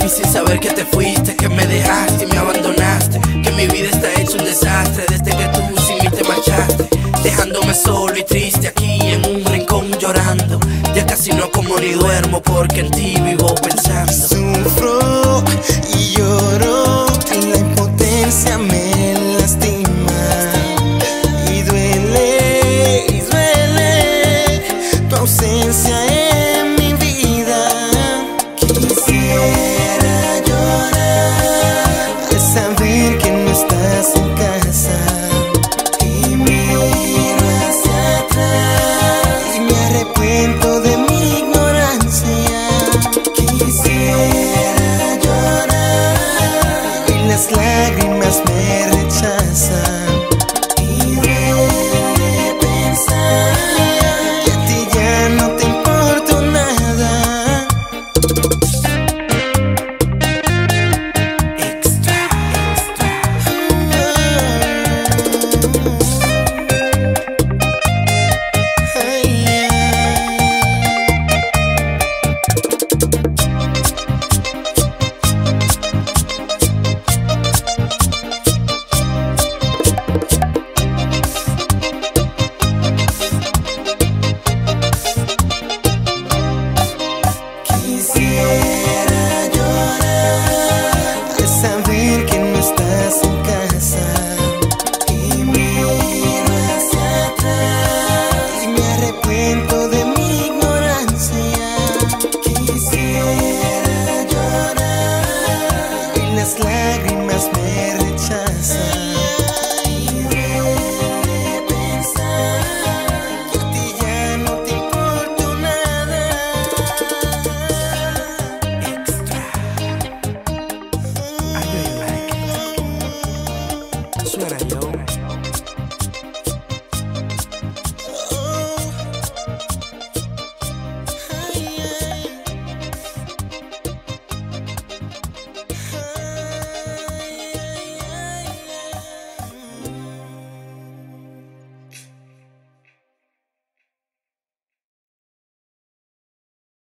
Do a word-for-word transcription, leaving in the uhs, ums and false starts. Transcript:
sin saber que te fuiste, que me dejaste y me abandonaste, que mi vida está hecha un desastre desde que tú sin mí te marchaste, dejándome solo y triste aquí en un rincón llorando. Ya casi no como ni duermo porque en ti vivo pensando. Sufro